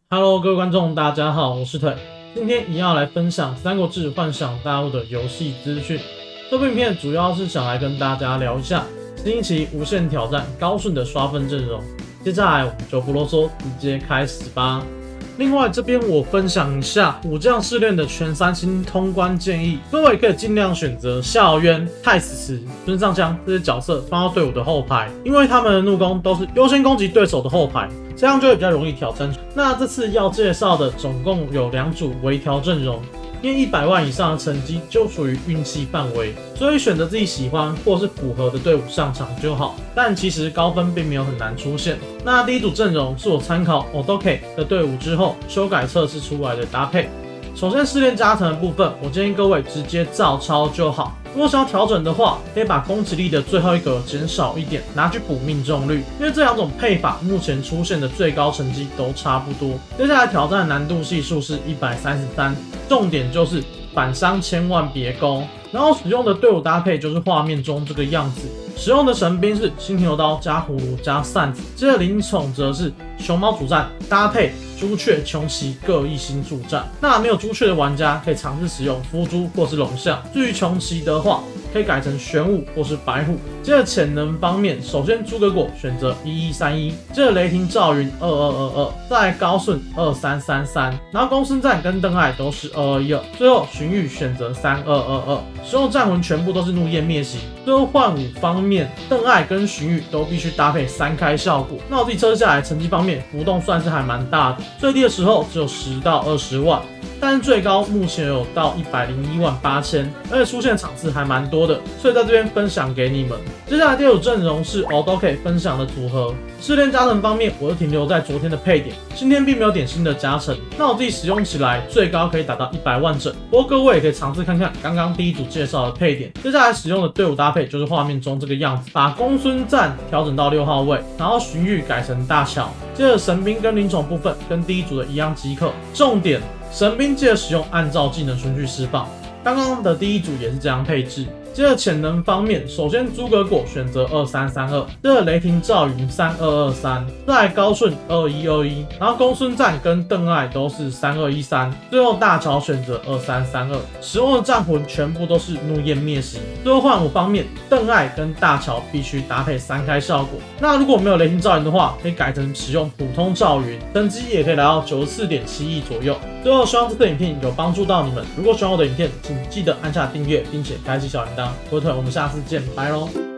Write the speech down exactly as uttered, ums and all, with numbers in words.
Hello，各位观众，大家好，我是腿。今天一样来分享《三国志幻想大陆》的游戏资讯。这部影片主要是想来跟大家聊一下新一期无限挑战高顺的刷分阵容。接下来我们就不啰嗦，直接开始吧。另外这边我分享一下武将试炼的全三星通关建议，各位可以尽量选择夏侯渊、太史慈、孙尚香这些角色放到队伍的后排，因为他们的怒攻都是优先攻击对手的后排，这样就会比较容易挑战。那这次要介绍的总共有两组微调阵容，因为一百万以上的成绩就属于运气范围，所以选择自己喜欢或是符合的队伍上场就好。但其实高分并没有很难出现。那第一组阵容是我参考 O D O K 的队伍之后修改测试出来的搭配。首先试炼加成的部分，我建议各位直接照抄就好。如果想要调整的话，可以把攻击力的最后一格减少一点，拿去补命中率，因为这两种配法目前出现的最高成绩都差不多。接下来挑战的难度系数是一百三十三，重点就是反伤千万别勾。然后使用的队伍搭配就是画面中这个样子，使用的神兵是星牛刀加葫芦加扇子，接着灵宠则是熊猫主战搭配朱雀、穷奇各一星助战。那没有朱雀的玩家可以尝试使用夫珠或是龙象。至于穷奇的话，可以改成玄武或是白虎。接着潜能方面，首先诸葛果选择一一三一，接着雷霆赵云二二二二，再来高顺二三三三，然后公孙瓒跟邓艾都是二二一二，最后荀彧选择三二二二，使用战魂全部都是怒焰灭袭。最后换武方面，邓艾跟荀彧都必须搭配三开效果。那我自己测下来成绩方面浮动算是还蛮大的，最低的时候只有十到二十万。但是最高目前有到一百零一万八千，而且出现场次还蛮多的，所以在这边分享给你们。接下来第二组阵容是 O D O K 分享的组合。试炼加成方面，我就停留在昨天的配点，今天并没有点新的加成。那我自己使用起来最高可以达到一百万整，不过各位也可以尝试看看刚刚第一组介绍的配点。接下来使用的队伍搭配就是画面中这个样子，把公孙瓒调整到六号位，然后荀彧改成大乔。接着神兵跟灵宠部分跟第一组的一样即可，重点神兵记得使用按照技能顺序释放，刚刚的第一组也是这样配置。接着潜能方面，首先诸葛果选择二三三二，接着雷霆赵云三二二三，再来高顺二一二一，然后公孙瓒跟邓艾都是三二一三，最后大乔选择二三三二，使用的战魂全部都是怒焰灭袭。最后换武方面，邓艾跟大乔必须搭配三开效果。那如果没有雷霆赵云的话，可以改成使用普通赵云，成绩也可以来到九十四点七亿左右。最后希望这个影片有帮助到你们，如果喜欢我的影片，请记得按下订阅，并且开启小铃铛。我是腿，我们下次见，拜喽。